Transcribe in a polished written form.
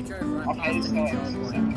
drove right I've past hated the control starting. point.